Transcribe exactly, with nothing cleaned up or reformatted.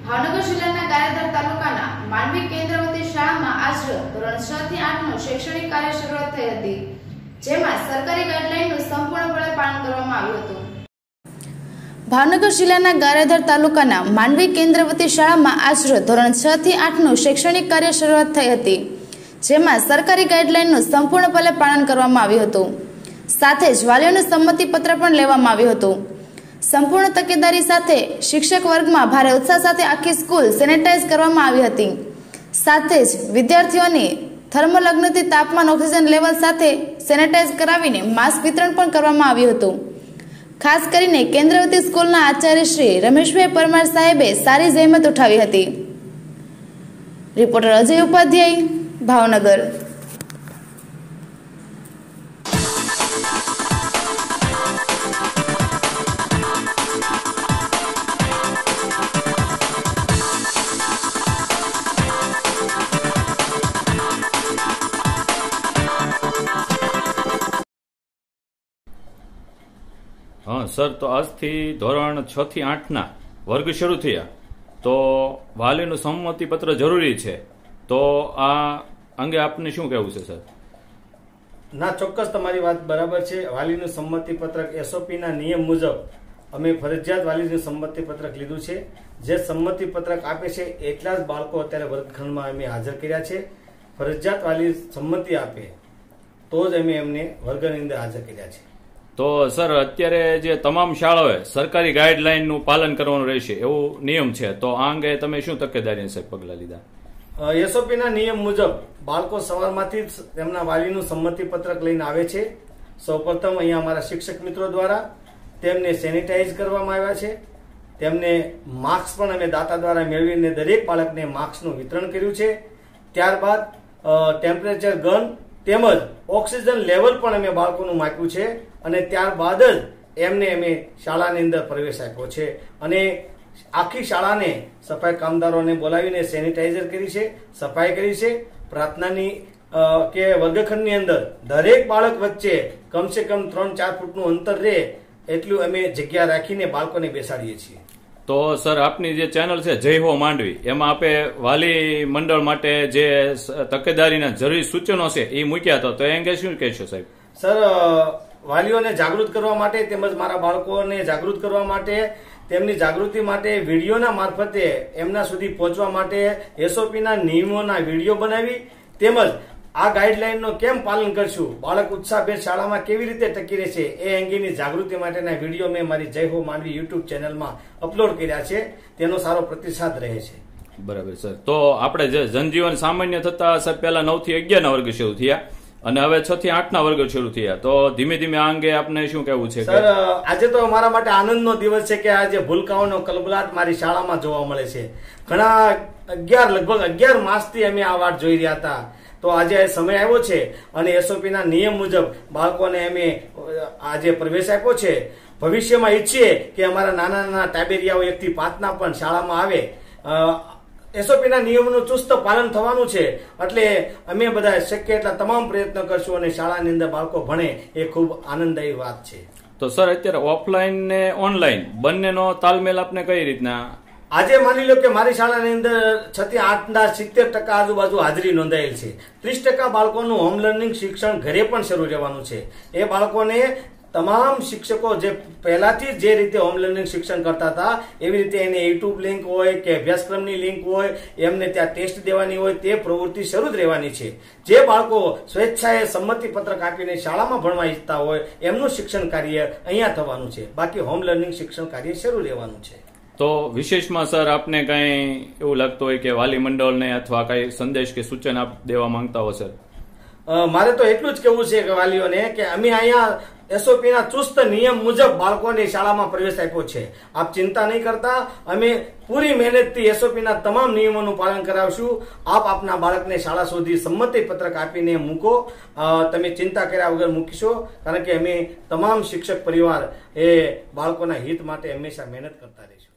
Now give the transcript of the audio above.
ભાવનગર જિલ્લાના ગારિયાધાર તાલુકાના માંડવી કેન્દ્રવતી શાળામાં આશરે ધોરણ છ થી આઠ નું શૈક્ષણિક કાર્ય શરૂઆત થઈ હતી, જેમાં સરકારી ગાઈડલાઈનનું સંપૂર્ણપણે પાલન કરવામાં આવ્યું હતું। ભાવનગર જિલ્લાના ગારિયાધાર તાલુકાના માંડવી કેન્દ્રવતી શાળામાં આશરે ધોરણ છ થી આઠ નું શૈક્ષણિક કાર્ય શરૂઆત થઈ હતી, જેમાં સરકારી ગાઈડલાઈનનું સંપૂર્ણપણે પાલન કરવામાં આવ્યું હતું। સાથે જ વાલીઓનું સંમતિ પત્ર પણ લેવામાં આવ્યું હતું। સંપૂર્ણ તકેદારી સાથે શિક્ષક વર્ગમાં ભારે ઉત્સાહ સાથે આખી સ્કૂલ સેનેટાઈઝ કરવામાં આવી હતી। સાથે જ વિદ્યાર્થીઓની થર્મલ અગ્નિથી તાપમાન ઓક્સિજન લેવલ સાથે સેનેટાઈઝ કરાવીને માસ્ક વિતરણ પણ કરવામાં આવ્યું હતું। ખાસ કરીને કેન્દ્રવતી સ્કૂલના આચાર્ય શ્રી રમેશભાઈ પરમાર સાહેબે સારી જહેમત ઉઠાવી હતી। રિપોર્ટર અજય ઉપાધ્યાય, ભાવનગર। हाँ सर, तो आज थी धोरण छ થી आठ ना वर्ग शुरू थया, तो वालीનું સંમતિ પત્ર જરૂરી છે, તો આ અંગે આપને શું કહેવું છે સર? ના, ચોક્કસ તમારી વાત બરાબર છે। વાલીનું સંમતિ પત્રક એસઓપી ના નિયમ મુજબ અમે ફરજિયાત વાલીનું સંમતિ પત્રક લીધું છે। જે સંમતિ પત્રક આપે છે એટલા જ બાળકો અત્યારે વર્ગખંડમાં અમે હાજર કર્યા છે। ફરજિયાત વાલી સંમતિ આપે તો જ અમે એમને વર્ગની અંદર હાજર કર્યા છે। તો સર, અત્યારે જે તમામ શાળાઓએ સરકારી ગાઈડલાઈનનું પાલન કરવાનું રહેશે એવું નિયમ છે, તો આ અંગે તમે શું તકેદારી સાહેબ પગલાં લીધા? એસઓપી ના નિયમ મુજબ બાળકો સવારમાંથી જ તેમના વાલીનું સંમતિ પત્રક લઈને આવે છે। સૌપ્રથમ અહીંયા અમારા શિક્ષક મિત્રો દ્વારા તેમને સેનિટાઈઝ કરવામાં આવ્યા છે। તેમને માસ્ક પણ અમે દાતા દ્વારા મેળવીને દરેક બાળકને માસ્કનું વિતરણ કર્યું છે। ત્યારબાદ ટેમ્પરેચર ગન તેમજ ઓક્સિજન લેવલ પણ અમે બાળકોનું માપ્યું છે અને ત્યારબાદ જ એમને અમે શાળાની અંદર પ્રવેશ આપ્યો છે અને આખી શાળાને સફાઈ કામદારોને બોલાવીને સેનિટાઈઝર કરી છે, સફાઈ કરી છે। પ્રાર્થનાની કે વર્ગખંડની અંદર દરેક બાળક વચ્ચે કમસે કમ ત્રણ ચાર ફૂટનું અંતર રહે એટલું અમે જગ્યા રાખીને બાળકોને બેસાડીએ છીએ। તો સર, આપની જે ચેનલ છે જય હો માંડવી, એમાં આપે વાલી મંડળ માટે જે તકેદારીના જરૂરી સૂચનો છે એ મૂક્યા હતા, તો એ અંગે શું કહેશો સાહેબ? સર, વાલીઓને જાગૃત કરવા માટે તેમજ મારા બાળકોને જાગૃત કરવા માટે, તેમની જાગૃતિ માટે વિડીયોના મારફતે એમના સુધી પહોંચવા માટે એસઓપીના નિયમોના વિડીયો બનાવી તેમજ આ ગાઈડલાઈનનો કેમ પાલન કરશું, બાળક ઉત્સાહભેર શાળામાં કેવી રીતે ટકી રહેશે એ અંગેની જાગૃતિ માટેના વિડીયો મેં મારી જય હો માંડવી યુટ્યુબ ચેનલમાં અપલોડ કર્યા છે। તેનો સારો પ્રતિસાદ રહે છે। બરાબર સર, તો આપણે જે જનજીવન સામાન્ય થતા સર પહેલા નવ થી અગિયાર ના વર્ગ શરૂ થયા અને હવે છ થી આઠ ના વર્ગ શરૂ થયા, તો ધીમે ધીમે આ અંગે આપને શું કહેવું છે? સર, આજે તો અમારા માટે આનંદનો દિવસ છે કે આજે ભૂલકાઓનો કલબલાટ મારી શાળામાં જોવા મળે છે। ઘણા અગિયાર લગભગ અગિયાર માસથી અમે આ વાત જોઈ રહ્યા હતા, તો આજે સમય આવ્યો છે અને એસઓપી ના નિયમ મુજબ બાળકોને અમે આજે પ્રવેશ આપ્યો છે। ભવિષ્યમાં ઈચ્છીએ કે અમારા નાના નાના ટાબેરિયાઓ એક થી પાંચ ના પણ શાળામાં આવે। એસઓપી ના નિયમોનું ચુસ્ત પાલન થવાનું છે, એટલે અમે બધા શક્ય એટલા તમામ પ્રયત્ન કરશું અને શાળાની અંદર બાળકો ભણે એ ખૂબ આનંદદાયી વાત છે। તો સર, અત્યારે ઓફલાઈન ને ઓનલાઈન બંનેનો તાલમેલ આપને કઈ રીતના? આજે માની લો કે મારી શાળાની અંદર છ થી આઠ ના સિત્તેર ટકા આજુબાજુ હાજરી નોંધાયેલ છે। ત્રીસ ટકા બાળકોનું હોમ લર્નિંગ શિક્ષણ ઘરે પણ શરૂ રહેવાનું છે। એ બાળકોને તમામ શિક્ષકો જે પહેલાથી જે રીતે હોમ લર્નિંગ શિક્ષણ કરતા હતા એવી રીતે એને યુટ્યુબ લિંક હોય કે અભ્યાસક્રમની લિંક હોય, એમને ત્યાં ટેસ્ટ દેવાની હોય, તે પ્રવૃત્તિ શરૂ જ રહેવાની છે। જે બાળકો સ્વેચ્છાએ સંમતિ પત્રક આપીને શાળામાં ભણવા ઈચ્છતા હોય એમનું શિક્ષણ કાર્ય અહીંયા થવાનું છે, બાકી હોમ લર્નિંગ શિક્ષણ કાર્ય શરૂ રહેવાનું છે। તો વિશેષમાં સર, આપને કઈ એવું લાગતું હોય કે વાલી મંડળને અથવા કઈ સંદેશ કે સૂચન આપ દેવા માંગતા હો સર? મારે તો એટલું જ કહેવું છે કે વાલીઓને કે અમે અહીંયા એસઓપી ના ચુસ્ત નિયમ મુજબ બાળકોને શાળામાં પ્રવેશ આપ્યો છે। આપ ચિંતા નહીં કરતા, અમે પૂરી મહેનતથી એસઓપી ના તમામ નિયમોનું પાલન કરાવશું। આપ આપના બાળકને શાળા સુધી સંમતિ પત્રક આપીને મૂકો, તમે ચિંતા કર્યા વગર મૂકશો, કારણ કે અમે તમામ શિક્ષક પરિવાર એ બાળકોના હિત માટે હંમેશા મહેનત કરતા રહીશું।